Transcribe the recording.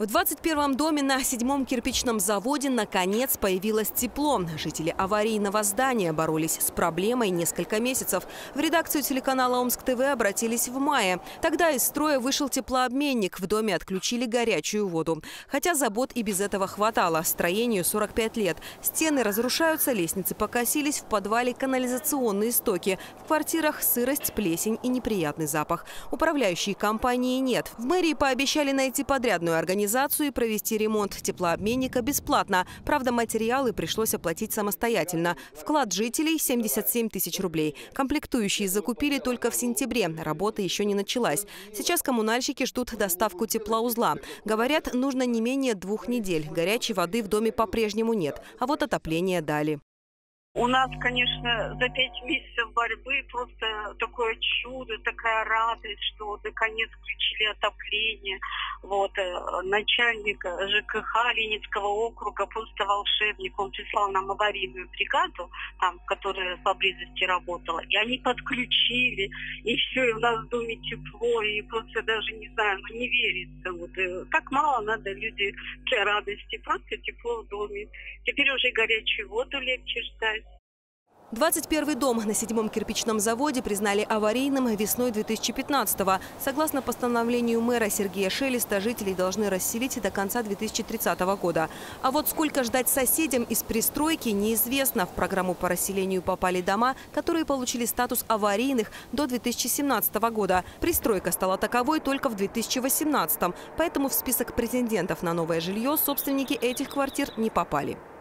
В 21-м доме на 7-м кирпичном заводе наконец появилось тепло. Жители аварийного здания боролись с проблемой несколько месяцев. В редакцию телеканала Омск ТВ обратились в мае. Тогда из строя вышел теплообменник. В доме отключили горячую воду. Хотя забот и без этого хватало. Строению 45 лет. Стены разрушаются, лестницы покосились, в подвале канализационные стоки. В квартирах сырость, плесень и неприятный запах. Управляющей компании нет. В мэрии пообещали найти подрядную организацию и провести ремонт теплообменника бесплатно. Правда, материалы пришлось оплатить самостоятельно. Вклад жителей – 77 тысяч рублей. Комплектующие закупили только в сентябре. Работа еще не началась. Сейчас коммунальщики ждут доставку теплоузла. Говорят, нужно не менее 2 недель. Горячей воды в доме по-прежнему нет. А вот отопление дали. У нас, конечно, за 5 месяцев борьбы просто такое чудо, такая радость, что наконец включили отопление. Начальник ЖКХ Ленинского округа просто волшебник. Он прислал нам аварийную бригаду, которая поблизости работала. И они подключили, и все, и у нас в доме тепло, и просто даже не знаю, не верится. Так мало надо люди для радости, просто тепло в доме. Теперь уже горячую воду легче ждать. 21-й дом на 7-м кирпичном заводе признали аварийным весной 2015-го. Согласно постановлению мэра Сергея Шелеста, жителей должны расселить до конца 2030 года. А вот сколько ждать соседям из пристройки, неизвестно. В программу по расселению попали дома, которые получили статус аварийных до 2017 года. Пристройка стала таковой только в 2018-м. Поэтому в список претендентов на новое жилье собственники этих квартир не попали.